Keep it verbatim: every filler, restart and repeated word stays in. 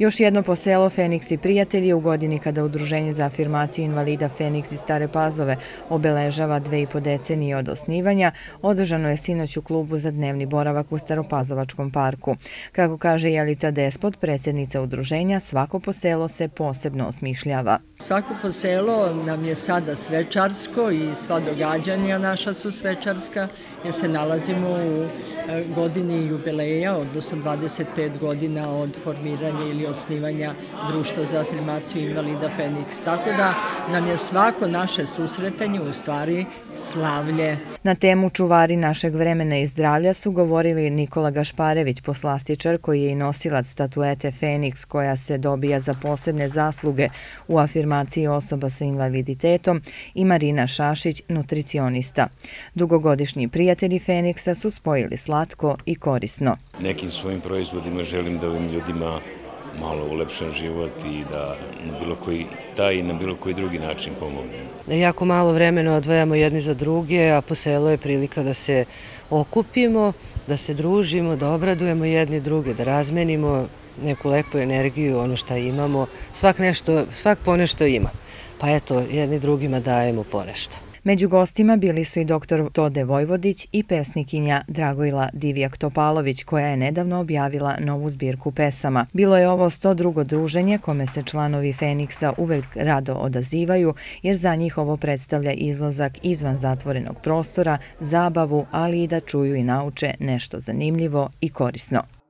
Još jedno poselo Feniks i prijatelji u godini kada Udruženje za afirmaciju invalida Feniks iz Stare Pazove obeležava dve i po decenije od osnivanja, održano je sinoć u klubu za dnevni boravak u Staropazovačkom parku. Kako kaže Jelica Despot, predsjednica udruženja, svako poselo se posebno osmišljava. Svako poselo nam je sada svečarsko i sva događanja naša su svečarska jer se nalazimo u godini jubileja, odnosno dvadeset pet godina od formiranja ili osnivanja Društva za afirmaciju invalida Feniks. Tako da nam je svako naše susretanje u stvari slavlje. Na temu čuvari našeg vremena i zdravlja su govorili Nikola Gašparević, poslastičar koji je i nosilac statuete Feniks koja se dobija za posebne zasluge u afirmaciji osoba sa invaliditetom, i Marina Šašić, nutricionista. Dugogodišnji prijatelji Feniksa su spojili slatko i korisno. Nekim svojim proizvodima želim da ovim ljudima malo ulepšam život i da na bilo koji, taj i na bilo koji drugi način pomognem. Jako malo vremena odvajamo jedni za druge, a poselo je prilika da se okupimo, da se družimo, da obradujemo jedni druge, da razmenimo neku lepu energiju, ono što imamo. Svak, nešto, svak ponešto ima, pa eto, jedni drugima dajemo ponešto. Među gostima bili su i doktor Tode Vojvodić i pesnikinja Dragojla Divjak-Topalović, koja je nedavno objavila novu zbirku pesama. Bilo je ovo sto drugo druženje kome se članovi Feniksa uvek rado odazivaju, jer za njih ovo predstavlja izlazak izvan zatvorenog prostora, zabavu, ali i da čuju i nauče nešto zanimljivo i korisno.